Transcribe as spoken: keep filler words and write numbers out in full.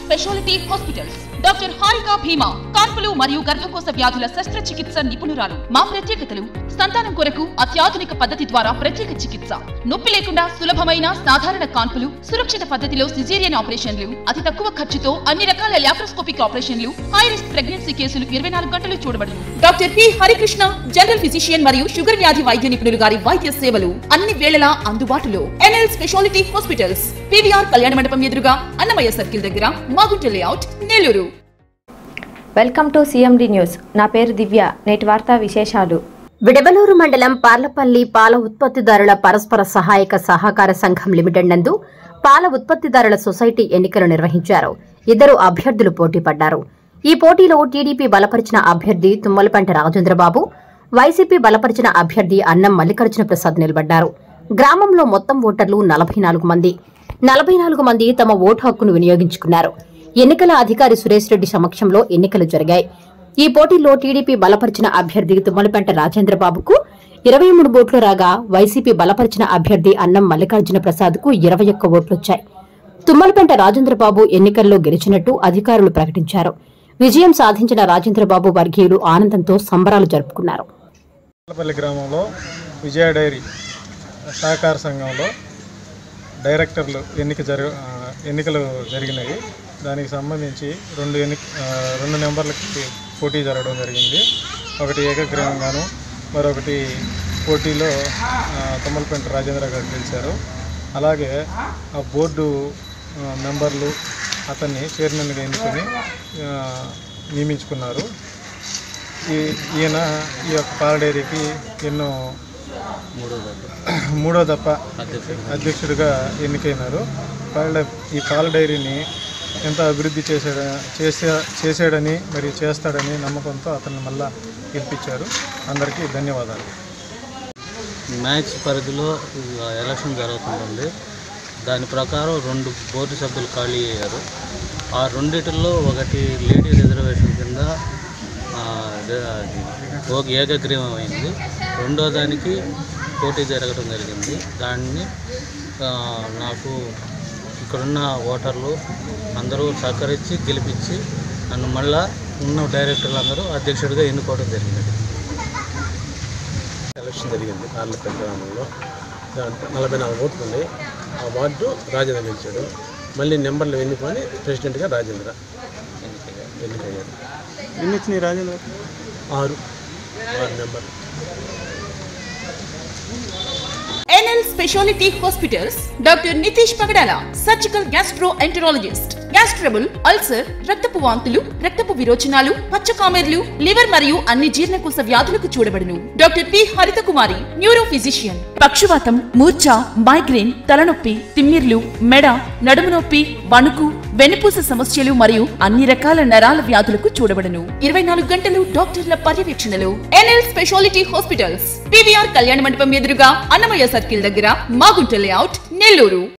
Speciality hospitals doctor Harika Bhima కాన్పులు మరియు గర్భకోశ వ్యాధుల శస్త్రచికిత్స నిపుణురాలు. మా ప్రత్యేకతలు సంతానం కొరకు అత్యాధునిక పద్ధతి ద్వారా ప్రత్యేక చికిత్స, నొప్పి లేకుండా సులభమైన సాధారణ కాన్పులు, సురక్షిత పద్ధతిలో సిజేరియన్ ఆపరేషన్లు, అతి తక్కువ ఖర్చుతో అన్ని రకాల లాప్రోస్కోపిక్ ఆపరేషన్లు, హై రిస్క్ ప్రెగ్నెన్సీ కేసులు ఇరవై నాలుగు గంటలు చూడబడును. Doctor P Harikrishna general physician మరియు షుగర్ వ్యాధి వైద్య నిపుణులు గారి వైద్య సేవలు అన్ని వేళలా అందుబాటులో. ఎన్ఎల్ స్పెషాలిటీ హాస్పిటల్స్, పీవీఆర్ కళ్యాణ మండపం ఎదురుగా, అన్నమయ్య సర్కిల్ దగ్గర, Magunta layout, Nellore. Welcome to CMD news. నా పేరు దివ్య. నేటి వార్తా విశేషాలు. విడవలూరు మండలం పార్లపల్లి పాల ఉత్పత్తిదారుల పరస్పర సహాయక సహకార సంఘం లిమిటెడ్ నందు పాల ఉత్పత్తిదారుల సొసైటీ ఎన్నికలు నిర్వహించారు. ఇద్దరు అభ్యర్థులు పోటీ పడ్డారు. ఈ పోటీలో టీడీపీ బలపరిచిన అభ్యర్థి తుమ్మలపంట రాజేంద్రబాబు, వైసీపీ బలపరిచిన అభ్యర్థి అన్నం మల్లికార్జున ప్రసాద్ నిలబడ్డారు. గ్రామంలో మొత్తం ఓటర్లు నలభై నాలుగు మంది నలభై నాలుగు మంది తమ ఓటు హక్కును వినియోగించుకున్నారు. ఎన్నికల అధికారి సురేష్ రెడ్డి సమక్షంలో ఎన్నికలు జరిగాయి. ఈ పోటీలో టీడీపీ బలపరిచిన అభ్యర్థి తుమ్మలపంట రాజేంద్రబాబుకు ఇరవై మూడు ఓట్లు రాగా, వైసీపీ బలపరిచిన అభ్యర్థి అన్నం మల్లికార్జున ప్రసాద్ కు ఇరవై ఒక్క ఓట్లొచ్చాయి. తుమ్మలపంట రాజేంద్రబాబు ఎన్నికల్లో గెలిచినట్టు అధికారులు ప్రకటించారు. విజయం సాధించిన రాజేంద్రబాబు వర్గీయులు ఆనందంతో సంబరాలు జరుపుకున్నారు. గ్రామంలో విజయ డైరీ సహకార సంఘంలో డైరెక్టర్లు ఎన్నిక జరి ఎన్నికలు జరిగినాయి. దానికి సంబంధించి రెండు ఎన్ని రెండు నెంబర్లకి పోటీ జరగడం జరిగింది. ఒకటి ఏకగ్రీవంగాను, మరొకటి పోటీలో తుమ్మలపంట రాజేంద్ర గారు గెలిచారు. అలాగే ఆ బోర్డు మెంబర్లు అతన్ని చైర్మన్గా ఎన్నుకొని నియమించుకున్నారు. ఈ ఈయన ఈ యొక్క పాల డైరీకి ఎన్నో మూడో దప్ప అధ్యక్షుడిగా ఎన్నికైనారు. పాల ఈ పాల డైరీని ఎంత అభివృద్ధి చేసాడ చేసే చేసాడని మరి చేస్తాడని నమ్మకంతో అతన్ని మళ్ళా గెలిపించారు. అందరికీ ధన్యవాదాలు. మ్యాచ్ పరిధిలో ఎలక్షన్ జరుగుతుంది. దాని ప్రకారం రెండు బోర్డు సభ్యులు ఖాళీ అయ్యారు. ఆ రెండిటిల్లో ఒకటి లేడీ రిజర్వేషన్ కింద ఏకగ్రీవం అయింది. రెండో దానికి పోటీ జరగడం జరిగింది. దాన్ని నాకు ఇక్కడున్న ఓటర్లు అందరూ సహకరించి గెలిపించి నన్ను మళ్ళా ఉన్న డైరెక్టర్లు అందరూ అధ్యక్షుడిగా ఎన్నుకోవడం జరిగింది. ఎలక్షన్ జరిగింది పార్లపల్లి గ్రామంలో. నలభై నాలుగు ఓట్లు ఉన్నాయి. ఆ వార్డు రాజేంద్ర గెలిచాడు. మళ్ళీ నెంబర్లు ఎన్నుకొని ప్రెసిడెంట్గా రాజేంద్ర ఎన్నికయ్యాడు. ఎన్ని వచ్చినాయి రాజేంద్ర? ఆరు ఆరు నెంబర్లు. NL speciality hospitals doctor Nitish Pagadala surgical gastroenterologist. Gas trouble, ulcer, రక్తపు వాంతులు, రక్తపు విరోచనాలు, పచ్చకామెర్లు, లివర్ మరియు అన్ని జీర్ణకోశ వ్యాధులకు చూడబడును. డాక్టర్ పి హరిత కుమారి న్యూరో ఫిజిషియన్. పక్షవాతం, మూర్ఛ, మైగ్రేన్, తలనొప్పి, తిమ్మిర్లు, మెడ, నడుము నొప్పి, వణుకు, వెన్నుపూస సమస్యలు మరియు అన్ని రకాల నరాల వ్యాధులకు చూడబడును. ఇరవై నాలుగు గంటలు డాక్టర్ల పర్యవేక్షణలో. ఎన్ఎల్ స్పెషాలిటీ హాస్పిటల్స్, పీవీఆర్ కళ్యాణ మండపం ఎదురుగా, అన్నమయ్య సర్కిల్ దగ్గర, మాగుంట లేఅవుట్, నెల్లూరు.